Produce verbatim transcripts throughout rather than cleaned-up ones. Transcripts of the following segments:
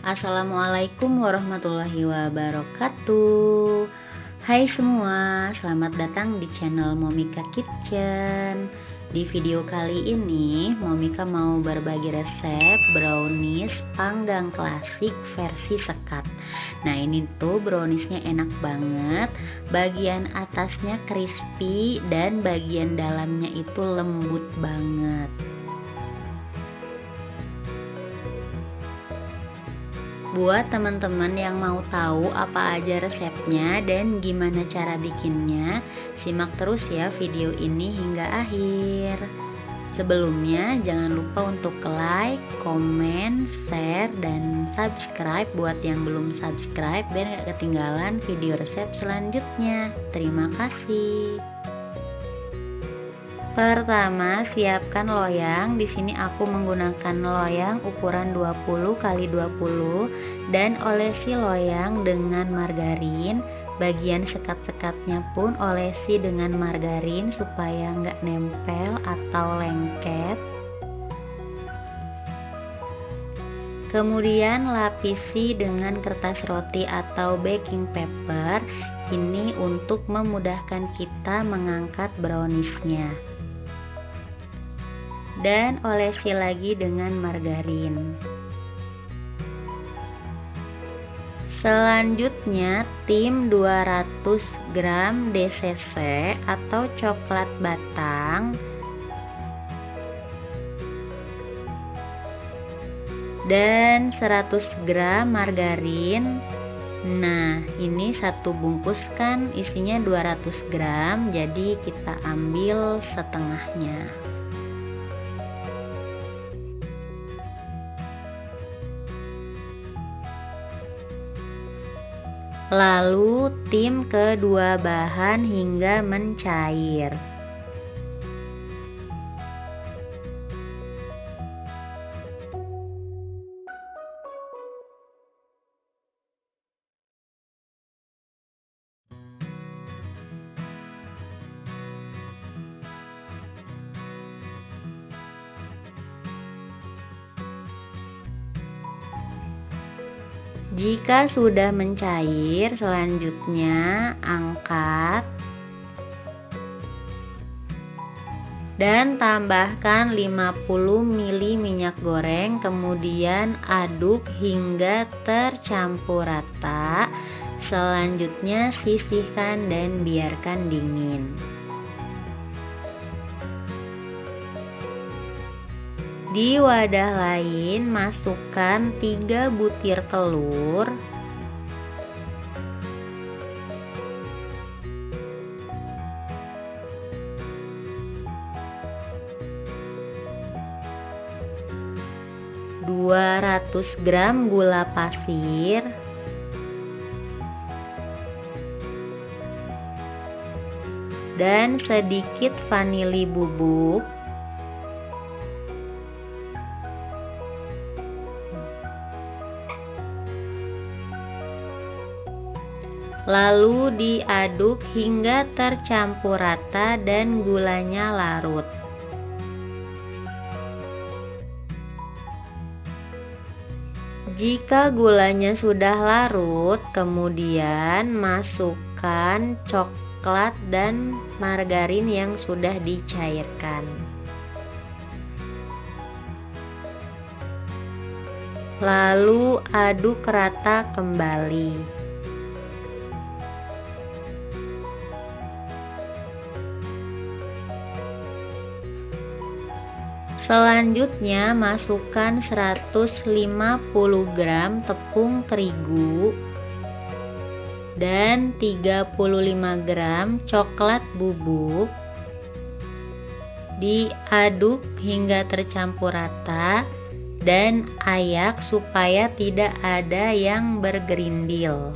Assalamualaikum warahmatullahi wabarakatuh. Hai semua, selamat datang di channel Momika Kitchen. Di video kali ini Momika mau berbagi resep brownies panggang klasik versi sekat. Nah ini tuh browniesnya enak banget. Bagian atasnya crispy dan bagian dalamnya itu lembut banget. Buat teman-teman yang mau tahu apa aja resepnya dan gimana cara bikinnya, simak terus ya video ini hingga akhir. Sebelumnya jangan lupa untuk like, komen, share, dan subscribe buat yang belum subscribe biar gak ketinggalan video resep selanjutnya. Terima kasih. Pertama, siapkan loyang. Di sini aku menggunakan loyang ukuran dua puluh kali dua puluh dan olesi loyang dengan margarin. Bagian sekat-sekatnya pun olesi dengan margarin supaya nggak nempel atau lengket. Kemudian lapisi dengan kertas roti atau baking paper. Ini untuk memudahkan kita mengangkat browniesnya. Dan olesi lagi dengan margarin. Selanjutnya tim dua ratus gram D C C atau coklat batang dan seratus gram margarin. Nah ini satu bungkus kan isinya dua ratus gram, jadi kita ambil setengahnya. Lalu tim kedua bahan hingga mencair. Jika sudah mencair, selanjutnya angkat dan tambahkan lima puluh mililiter minyak goreng, kemudian aduk hingga tercampur rata. Selanjutnya sisihkan dan biarkan dingin. Di wadah lain masukkan tiga butir telur, dua ratus gram gula pasir, dan sedikit vanili bubuk. Lalu diaduk hingga tercampur rata dan gulanya larut. Jika gulanya sudah larut, kemudian masukkan coklat dan margarin yang sudah dicairkan. Lalu aduk rata kembali. Selanjutnya masukkan seratus lima puluh gram tepung terigu dan tiga puluh lima gram coklat bubuk. Diaduk hingga tercampur rata dan ayak supaya tidak ada yang bergerindil.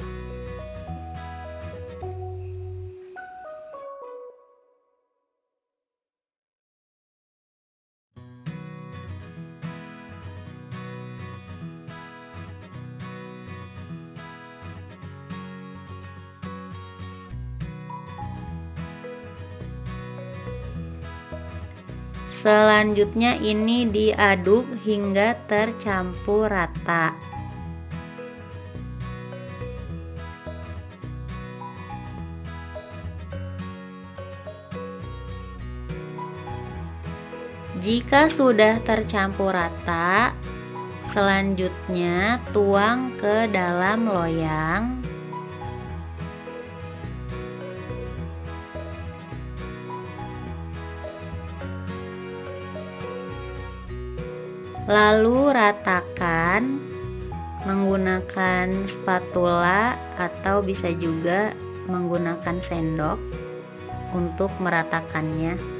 Selanjutnya ini diaduk hingga tercampur rata. Jika sudah tercampur rata, selanjutnya tuang ke dalam loyang. Lalu ratakan menggunakan spatula atau bisa juga menggunakan sendok untuk meratakannya.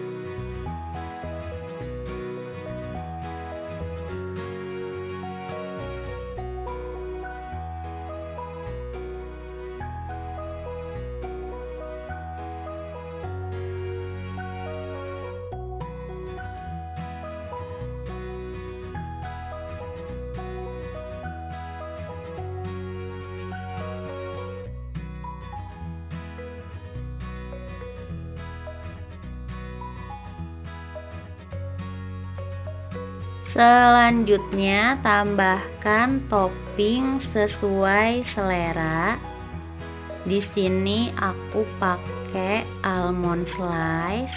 Selanjutnya tambahkan topping sesuai selera. Di sini aku pakai almond slice.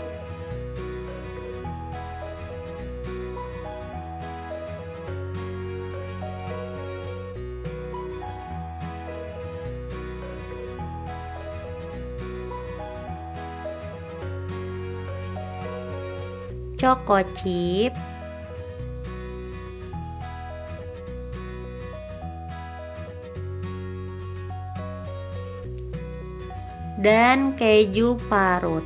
Choco chip. Dan keju parut.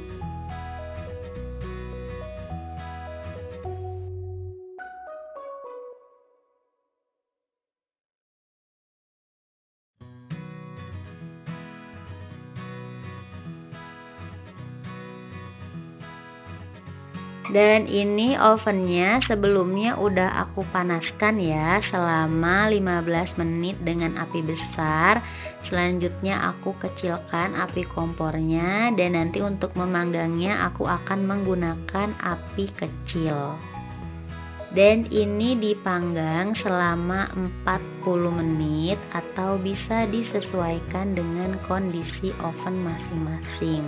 Dan ini ovennya sebelumnya udah aku panaskan ya selama lima belas menit dengan api besar. Selanjutnya aku kecilkan api kompornya, dan nanti untuk memanggangnya aku akan menggunakan api kecil. Dan ini dipanggang selama empat puluh menit atau bisa disesuaikan dengan kondisi oven masing-masing.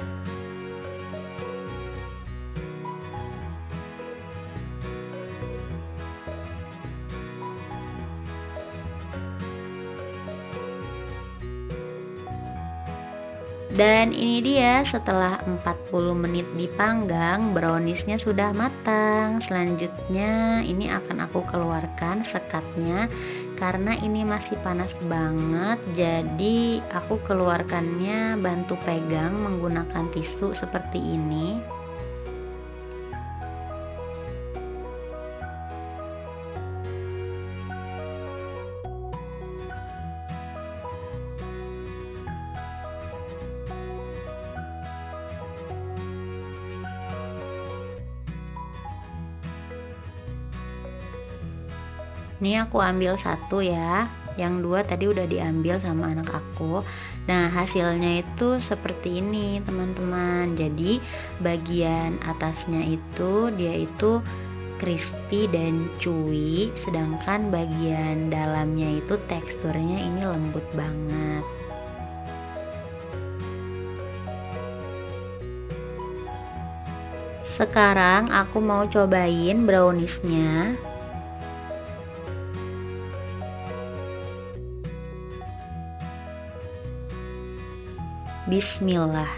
Dan ini dia, setelah empat puluh menit dipanggang, browniesnya sudah matang. Selanjutnya ini akan aku keluarkan sekatnya karena ini masih panas banget. Jadi aku keluarkannya bantu pegang menggunakan tisu seperti ini. Ini aku ambil satu ya, yang dua tadi udah diambil sama anak aku. Nah, hasilnya itu seperti ini teman-teman. Jadi bagian atasnya itu dia itu crispy dan chewy, sedangkan bagian dalamnya itu teksturnya ini lembut banget. Sekarang aku mau cobain browniesnya. Bismillah.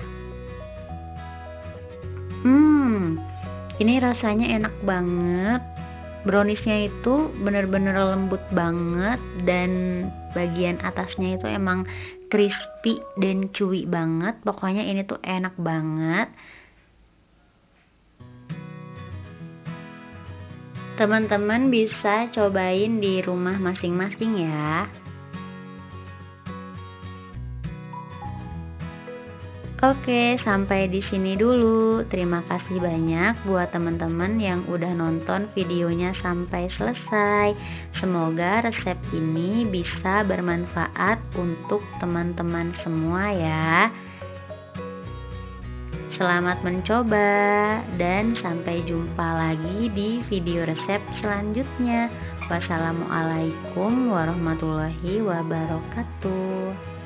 Hmm, ini rasanya enak banget. Browniesnya itu bener-bener lembut banget, dan bagian atasnya itu emang crispy dan chewy banget. Pokoknya ini tuh enak banget. Teman-teman bisa cobain di rumah masing-masing ya. Oke, sampai di sini dulu. Terima kasih banyak buat teman-teman yang udah nonton videonya sampai selesai. Semoga resep ini bisa bermanfaat untuk teman-teman semua ya. Selamat mencoba dan sampai jumpa lagi di video resep selanjutnya. Wassalamualaikum warahmatullahi wabarakatuh.